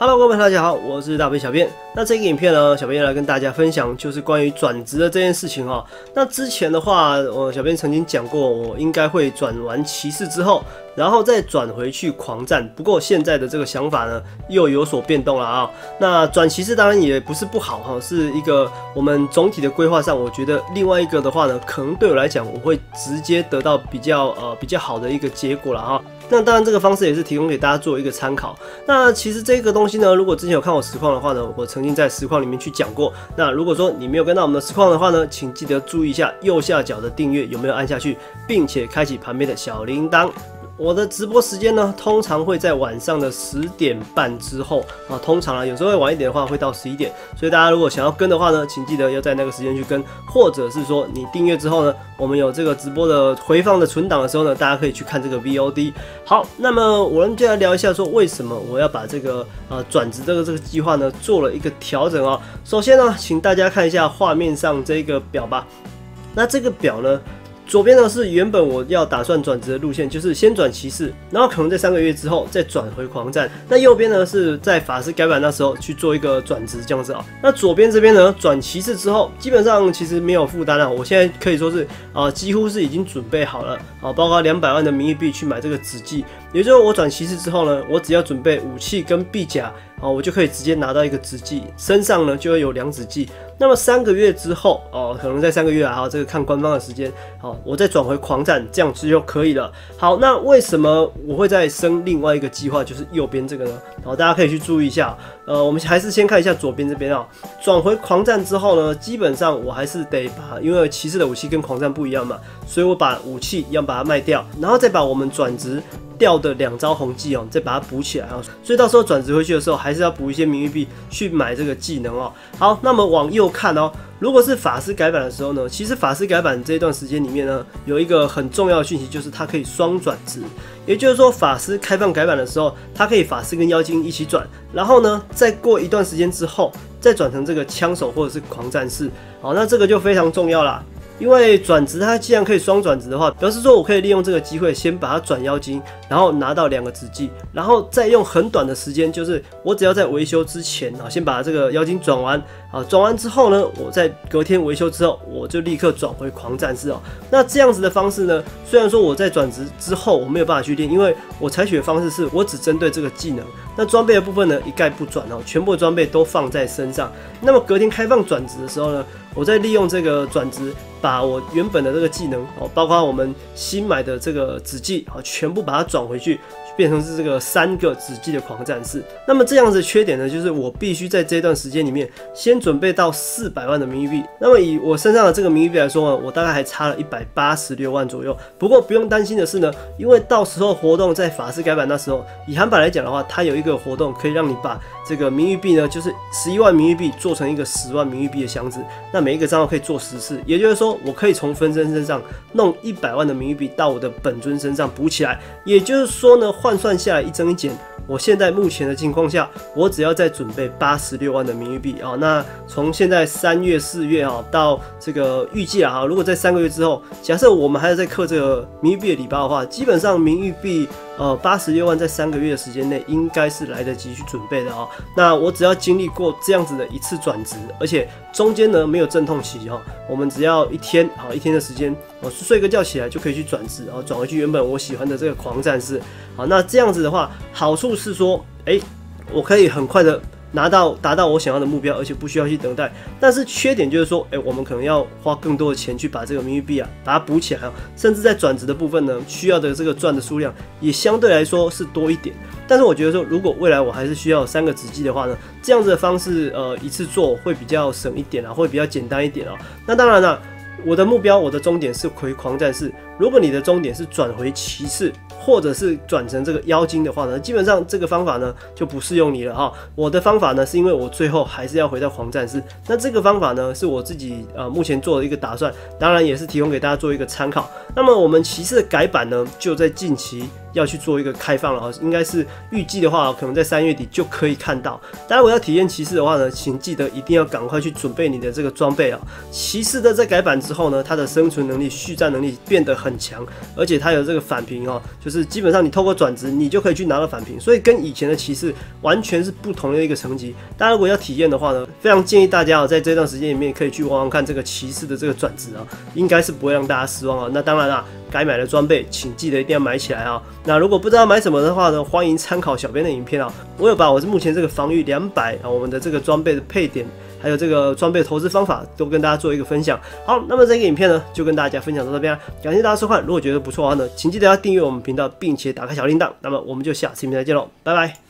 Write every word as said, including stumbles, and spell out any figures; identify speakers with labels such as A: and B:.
A: Hello， 各位大家好，我是大兵小编。那这个影片呢，小编来跟大家分享就是关于转职的这件事情哈。那之前的话，我小编曾经讲过，我应该会转完骑士之后，然后再转回去狂战。不过现在的这个想法呢，又有所变动了啊。那转骑士当然也不是不好哈，是一个我们总体的规划上，我觉得另外一个的话呢，可能对我来讲，我会直接得到比较呃比较好的一个结果了哈。那当然，这个方式也是提供给大家做一个参考。那其实这个东西呢，如果之前有看我实况的话呢，我曾经在实况里面去讲过。那如果说你没有跟到我们的实况的话呢，请记得注意一下右下角的订阅有没有按下去，并且开启旁边的小铃铛。我的直播时间呢，通常会在晚上的十点半之后啊，通常啊，有时候会晚一点的话，会到十一点。所以大家如果想要跟的话呢，请记得要在那个时间去跟，或者是说你订阅之后呢，我们有这个直播的回放的存档的时候呢，大家可以去看这个 V O D。好，那么我们就来聊一下说为什么我要把这个呃转职这个这个计划呢做了一个调整哦。首先呢，请大家看一下画面上这个表吧。那这个表呢，左边呢是原本我要打算转职的路线，就是先转骑士，然后可能在三个月之后再转回狂战。那右边呢是在法师改版那时候去做一个转职这样子啊。那左边这边呢转骑士之后，基本上其实没有负担了。我现在可以说是啊、呃，几乎是已经准备好了啊，包括两百万的名誉币去买这个子技。也就是我转骑士之后呢，我只要准备武器跟臂甲。哦，我就可以直接拿到一个子技，身上呢就会有两子技。那么三个月之后，哦，可能在三个月啊，哈，这个看官方的时间，好，我再转回狂战，这样子就可以了。好，那为什么我会再生另外一个计划，就是右边这个呢？好，大家可以去注意一下。呃，我们还是先看一下左边这边啊。转回狂战之后呢，基本上我还是得把，因为骑士的武器跟狂战不一样嘛，所以我把武器一样把它卖掉，然后再把我们转职掉的两招红技哦，再把它补起来啊。所以到时候转职回去的时候，还是要补一些名誉币去买这个技能哦。好，那么往右看哦，如果是法师改版的时候呢，其实法师改版这一段时间里面呢，有一个很重要的讯息，就是它可以双转职。也就是说，法师开放改版的时候，它可以法师跟妖精一起转，然后呢，再过一段时间之后，再转成这个枪手或者是狂战士。好，那这个就非常重要啦。因为转职它既然可以双转职的话，表示说我可以利用这个机会先把它转妖精，然后拿到两个子技，然后再用很短的时间，就是我只要在维修之前啊，先把这个妖精转完啊，转完之后呢，我在隔天维修之后，我就立刻转回狂战士哦。那这样子的方式呢，虽然说我在转职之后我没有办法去练，因为我采取的方式是我只针对这个技能，那装备的部分呢一概不转哦，全部的装备都放在身上。那么隔天开放转职的时候呢，我再利用这个转职，把我原本的这个技能哦，包括我们新买的这个子技啊，全部把它转回去，变成是这个三个子技的狂战士。那么这样子的缺点呢，就是我必须在这段时间里面先准备到四百万的名誉币。那么以我身上的这个名誉币来说呢，我大概还差了一百八十六万左右。不过不用担心的是呢，因为到时候活动在法师改版那时候，以韩版来讲的话，它有一个活动可以让你把这个名誉币呢，就是十一万名誉币做成一个十万名誉币的箱子。那每一个账号可以做十次，也就是说，我可以从分身身上弄一百万的名誉币到我的本尊身上补起来。也就是说呢，换算下来一增一减，我现在目前的情况下，我只要再准备八十六万的名誉币啊。那从现在三月、四月啊到这个预计啊，如果在三个月之后，假设我们还要再氪这个名誉币的礼包的话，基本上名誉币呃八十六万在三个月的时间内应该是来得及去准备的啊。那我只要经历过这样子的一次转职，而且中间呢没有阵痛期哈，我们只要一天好一天的时间，我睡个觉起来就可以去转职，然后转回去原本我喜欢的这个狂战士。好，那这样子的话，好处是说，哎，我可以很快的拿到达到我想要的目标，而且不需要去等待。但是缺点就是说，哎，我们可能要花更多的钱去把这个名誉币啊，把它补起来啊，甚至在转职的部分呢，需要的这个赚的数量也相对来说是多一点。但是我觉得说，如果未来我还是需要三个子技的话呢，这样子的方式，呃，一次做会比较省一点啊，会比较简单一点啊。那当然了，我的目标，我的终点是回狂战士。如果你的终点是转回骑士，或者是转成这个妖精的话呢，基本上这个方法呢就不适用你了哈。我的方法呢是因为我最后还是要回到狂战士，那这个方法呢是我自己呃目前做的一个打算，当然也是提供给大家做一个参考。那么我们骑士的改版呢，就在近期要去做一个开放了啊，应该是预计的话，可能在三月底就可以看到。当然，我要体验骑士的话呢，请记得一定要赶快去准备你的这个装备啊。骑士的在改版之后呢，它的生存能力、续战能力变得很强，而且它有这个反平哦，就是基本上你透过转职，你就可以去拿到反平，所以跟以前的骑士完全是不同的一个层级。大家如果要体验的话呢，非常建议大家哦，在这段时间里面可以去玩玩看这个骑士的这个转职啊，应该是不会让大家失望啊。那当然啦，该买的装备请记得一定要买起来啊。那如果不知道买什么的话呢，欢迎参考小编的影片啊，我有把我目前这个防御两百啊，我们的这个装备的配点，还有这个装备投资方法都跟大家做一个分享。好，那么这个影片呢，就跟大家分享到这边啦，感谢大家收看。如果觉得不错的话呢，请记得要订阅我们频道，并且打开小铃铛。那么我们就下次影片再见喽，拜拜。